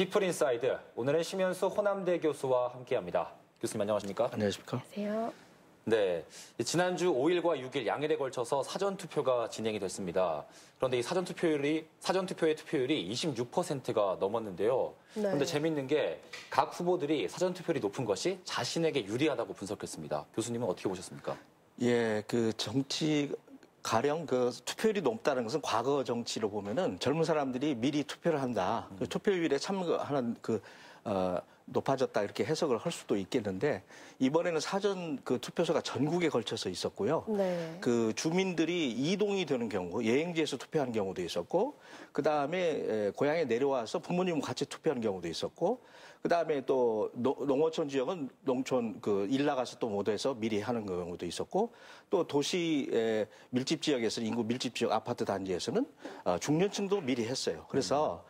피플 인사이드, 오늘은 심현수 호남대 교수와 함께합니다. 교수님 안녕하십니까? 안녕하십니까? 안녕하세요. 네, 지난주 5일과 6일 양일에 걸쳐서 사전투표가 진행이 됐습니다. 그런데 이 사전투표의 투표율이 26%가 넘었는데요. 네. 그런데 재밌는 게 각 후보들이 사전투표율이 높은 것이 자신에게 유리하다고 분석했습니다. 교수님은 어떻게 보셨습니까? 예, 가령 투표율이 높다는 것은 과거 정치로 보면은 젊은 사람들이 미리 투표를 한다. 투표율에 참가하는 높아졌다 이렇게 해석을 할 수도 있겠는데 이번에는 사전 투표소가 전국에 걸쳐서 있었고요. 네. 주민들이 이동이 되는 경우, 여행지에서 투표하는 경우도 있었고, 그 다음에 고향에 내려와서 부모님과 같이 투표하는 경우도 있었고, 그 다음에 또 농어촌 지역은 농촌 일 나가서 또 모두에서 미리 하는 경우도 있었고, 또 도시 밀집 지역에서 인구 밀집 지역 아파트 단지에서는 중년층도 미리 했어요. 그래서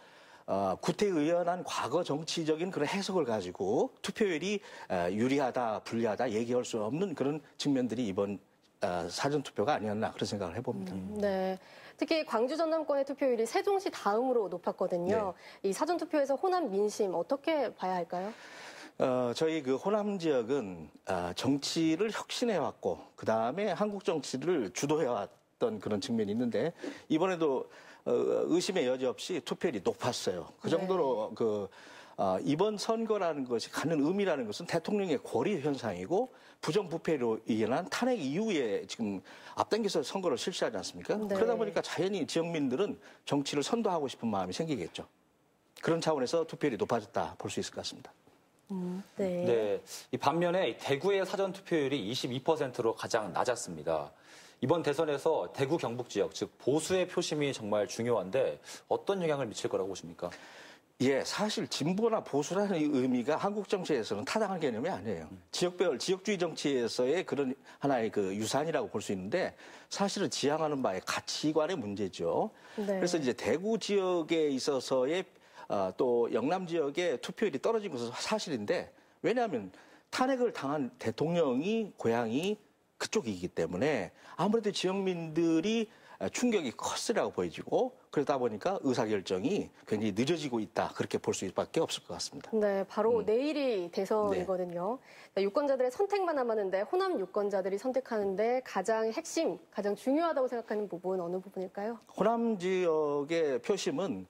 구태의연한 과거 정치적인 그런 해석을 가지고 투표율이 유리하다, 불리하다 얘기할 수 없는 그런 측면들이 이번 사전투표가 아니었나 그런 생각을 해봅니다. 네. 특히 광주 전남권의 투표율이 세종시 다음으로 높았거든요. 네. 이 사전투표에서 호남 민심 어떻게 봐야 할까요? 저희 호남 지역은 정치를 혁신해왔고 그 다음에 한국 정치를 주도해왔던 그런 측면이 있는데 이번에도 의심의 여지 없이 투표율이 높았어요. 그 정도로 이번 선거라는 것이 갖는 의미라는 것은 대통령의 고리 현상이고 부정부패로 인한 탄핵 이후에 지금 앞당겨서 선거를 실시하지 않습니까? 네. 그러다 보니까 자연히 지역민들은 정치를 선도하고 싶은 마음이 생기겠죠. 그런 차원에서 투표율이 높아졌다 볼 수 있을 것 같습니다. 네. 네. 이 반면에 대구의 사전투표율이 22%로 가장 낮았습니다. 이번 대선에서 대구 경북 지역, 즉 보수의 표심이 정말 중요한데 어떤 영향을 미칠 거라고 보십니까? 예, 사실 진보나 보수라는 의미가 한국 정치에서는 타당한 개념이 아니에요. 지역주의 정치에서의 그런 하나의 유산이라고 볼 수 있는데 사실은 지향하는 바의 가치관의 문제죠. 네. 그래서 이제 대구 지역에 있어서의 또 영남 지역의 투표율이 떨어진 것은 사실인데 왜냐하면 탄핵을 당한 대통령이 고향이 그쪽이기 때문에 아무래도 지역민들이 충격이 컸으라고 보여지고 그러다 보니까 의사결정이 굉장히 늦어지고 있다. 그렇게 볼 수밖에 없을 것 같습니다. 네, 바로 내일이 대선이거든요. 네. 유권자들의 선택만 남았는데 호남 유권자들이 선택하는데 가장 핵심, 가장 중요하다고 생각하는 부분 어느 부분일까요? 호남 지역의 표심은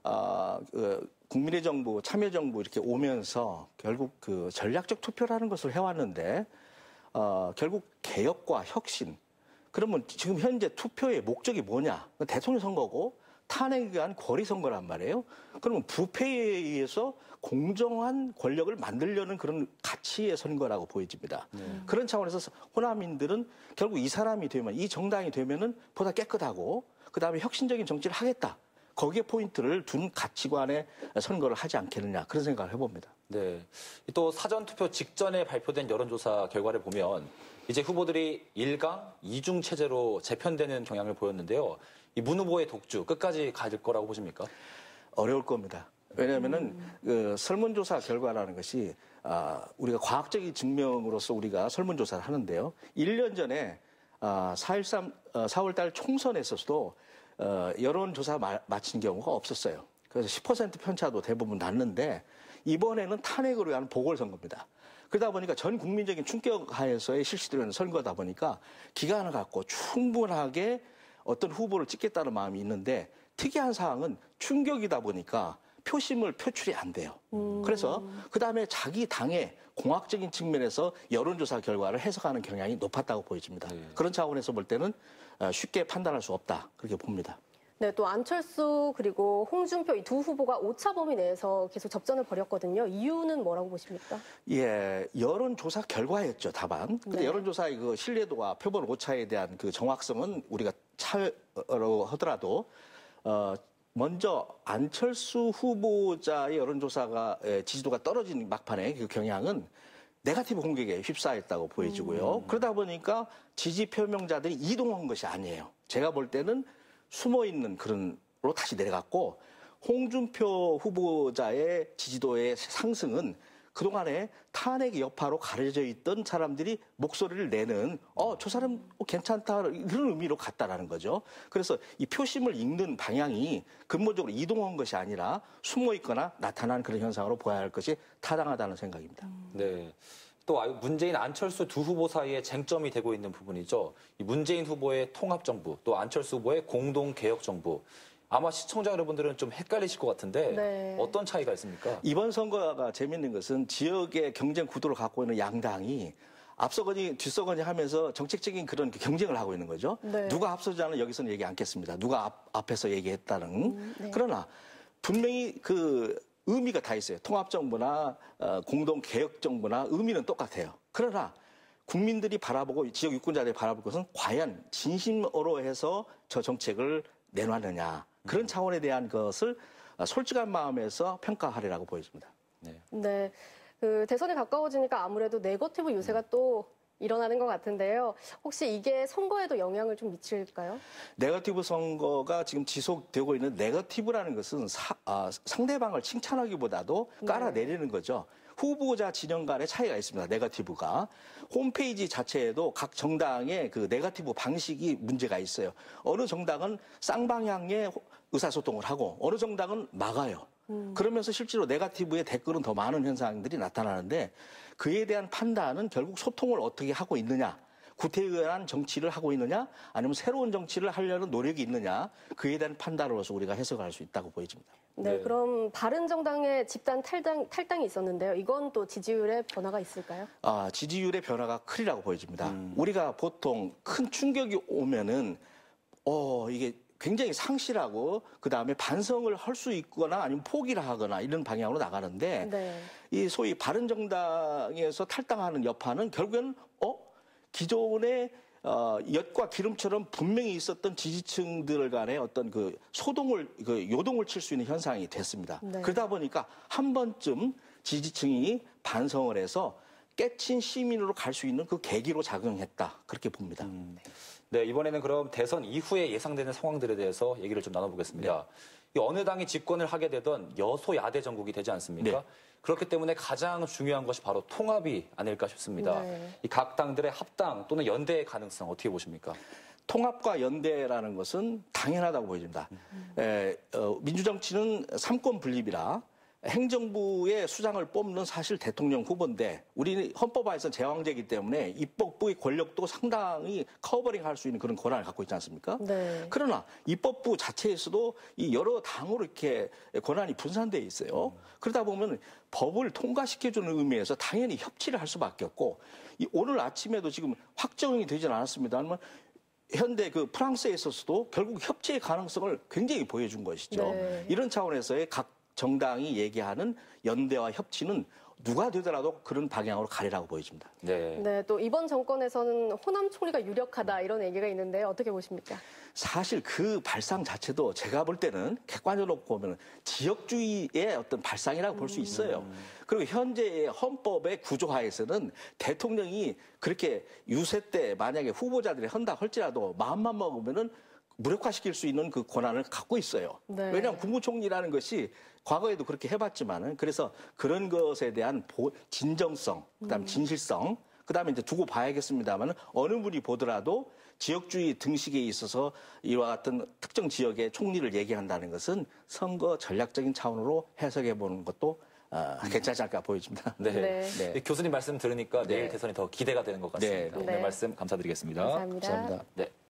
국민의 정부, 참여정부 이렇게 오면서 결국 전략적 투표라는 것을 해왔는데 결국 개혁과 혁신. 그러면 지금 현재 투표의 목적이 뭐냐? 대통령 선거고 탄핵에 의한 거리 선거란 말이에요. 그러면 부패에 의해서 공정한 권력을 만들려는 그런 가치의 선거라고 보여집니다. 그런 차원에서 호남인들은 결국 이 사람이 되면, 이 정당이 되면은 보다 깨끗하고 그다음에 혁신적인 정치를 하겠다. 거기에 포인트를 둔 가치관의 선거를 하지 않겠느냐 그런 생각을 해봅니다. 네. 또 사전투표 직전에 발표된 여론조사 결과를 보면 이제 후보들이 1강, 2중 체제로 재편되는 경향을 보였는데요. 이 문 후보의 독주 끝까지 갈 거라고 보십니까? 어려울 겁니다. 왜냐하면은 설문조사 결과라는 것이 우리가 과학적인 증명으로서 우리가 설문조사를 하는데요. 1년 전에 4월달 총선에서도 여론조사 마친 경우가 없었어요. 그래서 10% 편차도 대부분 났는데 이번에는 탄핵으로 위한 보궐선거입니다. 그러다 보니까 전 국민적인 충격 하에서의 실시되는 선거다 보니까 기간을 갖고 충분하게 어떤 후보를 찍겠다는 마음이 있는데 특이한 사항은 충격이다 보니까 표심을 표출이 안 돼요. 그래서 그다음에 자기 당의 공학적인 측면에서 여론조사 결과를 해석하는 경향이 높았다고 보여집니다. 그런 차원에서 볼 때는 쉽게 판단할 수 없다. 그렇게 봅니다. 네, 또 안철수 그리고 홍준표 이 두 후보가 오차 범위 내에서 계속 접전을 벌였거든요. 이유는 뭐라고 보십니까? 예, 여론조사 결과였죠, 다만. 근데 네. 여론조사의 신뢰도와 표본 오차에 대한 정확성은 우리가 차로 하더라도 먼저 안철수 후보자의 여론조사가 지지도가 떨어진 막판의 그 경향은 네거티브 공격에 휩싸였다고 보여지고요. 그러다 보니까 지지 표명자들이 이동한 것이 아니에요. 제가 볼 때는 숨어있는 그런로 다시 내려갔고 홍준표 후보자의 지지도의 상승은 그동안에 탄핵의 여파로 가려져 있던 사람들이 목소리를 내는 저 사람 괜찮다 그런 의미로 갔다라는 거죠. 그래서 이 표심을 읽는 방향이 근본적으로 이동한 것이 아니라 숨어 있거나 나타나는 그런 현상으로 보아야 할 것이 타당하다는 생각입니다. 네. 또 문재인 안철수 두 후보 사이에 쟁점이 되고 있는 부분이죠. 이 문재인 후보의 통합정부, 또 안철수 후보의 공동개혁정부. 아마 시청자 여러분들은 좀 헷갈리실 것 같은데 네. 어떤 차이가 있습니까? 이번 선거가 재밌는 것은 지역의 경쟁 구도를 갖고 있는 양당이 앞서거니 뒤서거니 하면서 정책적인 그런 경쟁을 하고 있는 거죠. 네. 누가 앞서자는 여기서는 얘기 않겠습니다. 누가 앞에서 얘기했다는. 네. 그러나 분명히 그 의미가 다 있어요. 통합정부나 공동개혁정부나 의미는 똑같아요. 그러나 국민들이 바라보고 지역 유권자들이 바라볼 것은 과연 진심으로 해서 저 정책을 내놨느냐. 그런 차원에 대한 것을 솔직한 마음에서 평가하리라고 보여집니다. 네. 네. 그 대선이 가까워지니까 아무래도 네거티브 유세가 또 일어나는 것 같은데요. 혹시 이게 선거에도 영향을 좀 미칠까요? 네거티브 선거가 지금 지속되고 있는 네거티브라는 것은 상대방을 칭찬하기보다도 깔아내리는 거죠. 후보자 진영 간의 차이가 있습니다. 네거티브가. 홈페이지 자체에도 각 정당의 그 네거티브 방식이 문제가 있어요. 어느 정당은 쌍방향의 의사소통을 하고 어느 정당은 막아요. 그러면서 실제로 네거티브의 댓글은 더 많은 현상들이 나타나는데 그에 대한 판단은 결국 소통을 어떻게 하고 있느냐, 구태의한 정치를 하고 있느냐, 아니면 새로운 정치를 하려는 노력이 있느냐, 그에 대한 판단으로서 우리가 해석할 수 있다고 보여집니다. 네, 네. 그럼 바른정당의 집단 탈당이 있었는데요. 이건 또 지지율에 변화가 있을까요? 지지율의 변화가 크리라고 보여집니다. 우리가 보통 큰 충격이 오면은 이게 굉장히 상실하고 그다음에 반성을 할 수 있거나 아니면 포기를 하거나 이런 방향으로 나가는데 네. 이 소위 바른정당에서 탈당하는 여파는 결국엔 기존의 엿과 기름처럼 분명히 있었던 지지층들 간의 어떤 그 요동을 칠 수 있는 현상이 됐습니다. 네. 그러다 보니까 한 번쯤 지지층이 반성을 해서 깨친 시민으로 갈 수 있는 그 계기로 작용했다. 그렇게 봅니다. 네, 이번에는 그럼 대선 이후에 예상되는 상황들에 대해서 얘기를 좀 나눠보겠습니다. 이 어느 당이 집권을 하게 되던 여소야대 전국이 되지 않습니까? 네. 그렇기 때문에 가장 중요한 것이 바로 통합이 아닐까 싶습니다. 네. 이 각 당들의 합당 또는 연대의 가능성 어떻게 보십니까? 통합과 연대라는 것은 당연하다고 보여집니다. 민주정치는 삼권 분립이라 행정부의 수장을 뽑는 사실 대통령 후보인데 우리 헌법화에서 제왕제이기 때문에 입법부의 권력도 상당히 커버링할 수 있는 그런 권한을 갖고 있지 않습니까? 네. 그러나 입법부 자체에서도 이 여러 당으로 이렇게 권한이 분산돼 있어요. 그러다 보면 법을 통과시켜주는 의미에서 당연히 협치를 할 수밖에 없고 오늘 아침에도 지금 확정이 되진 않았습니다만 현대 그 프랑스에 있어서도 결국 협치의 가능성을 굉장히 보여준 것이죠. 네. 이런 차원에서의 각 정당이 얘기하는 연대와 협치는 누가 되더라도 그런 방향으로 가리라고 보여집니다. 네. 네, 또 이번 정권에서는 호남 총리가 유력하다 이런 얘기가 있는데 어떻게 보십니까? 사실 그 발상 자체도 제가 볼 때는 객관적으로 보면 지역주의의 어떤 발상이라고 볼 수 있어요. 그리고 현재의 헌법의 구조하에서는 대통령이 그렇게 유세 때 만약에 후보자들이 한다 할지라도 마음만 먹으면은 무력화시킬 수 있는 그 권한을 갖고 있어요. 네. 왜냐하면 국무총리라는 것이 과거에도 그렇게 해봤지만은 그래서 그런 것에 대한 진정성, 그다음 진실성, 그다음에 이제 두고 봐야겠습니다만은 어느 분이 보더라도 지역주의 등식에 있어서 이와 같은 특정 지역의 총리를 얘기한다는 것은 선거 전략적인 차원으로 해석해 보는 것도 괜찮지 않을까 보여집니다. 네. 네. 네. 교수님 말씀 들으니까 내일 네. 대선이 더 기대가 되는 것 같습니다. 네. 오늘 네. 말씀 감사드리겠습니다. 감사합니다. 감사합니다. 네.